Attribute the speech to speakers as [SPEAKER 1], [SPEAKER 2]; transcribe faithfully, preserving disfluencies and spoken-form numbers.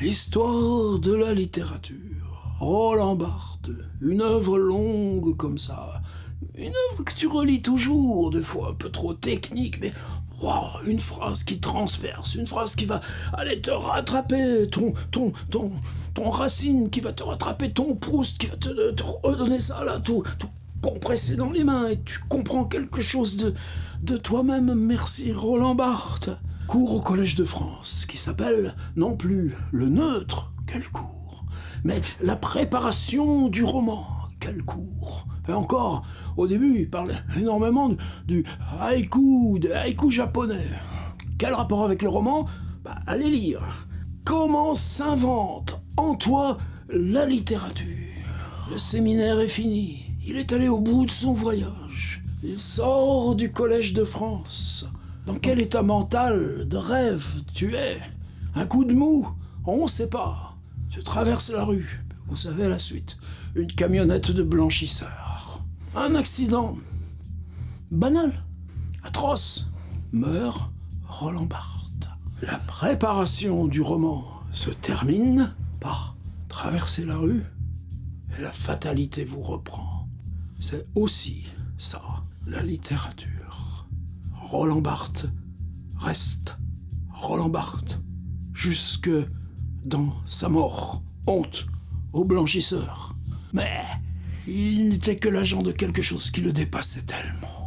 [SPEAKER 1] Histoire de la littérature. Roland Barthes, une œuvre longue comme ça. Une œuvre que tu relis toujours, des fois un peu trop technique, mais wow, une phrase qui transperce, une phrase qui va aller te rattraper, ton, ton, ton, ton Racine qui va te rattraper, ton Proust qui va te, te redonner ça là, tout, tout compressé dans les mains, et tu comprends quelque chose de, de toi-même. Merci Roland Barthes. Cours au Collège de France, qui s'appelle non plus le neutre, quel cours, mais la préparation du roman, quel cours. Et encore, au début, il parle énormément du, du haïku, des haïkus japonais. Quel rapport avec le roman? Bah, allez lire. Comment s'invente en toi la littérature? Le séminaire est fini. Il est allé au bout de son voyage. Il sort du Collège de France. Dans quel état mental de rêve tu es? Un coup de mou? On ne sait pas. Tu traverses la rue. Vous savez la suite. Une camionnette de blanchisseurs. Un accident. Banal. Atroce. Meurt Roland Barthes. La préparation du roman se termine par traverser la rue et la fatalité vous reprend. C'est aussi ça, la littérature. Roland Barthes reste Roland Barthes jusque dans sa mort. Honte aux blanchisseurs. Mais il n'était que l'agent de quelque chose qui le dépassait tellement.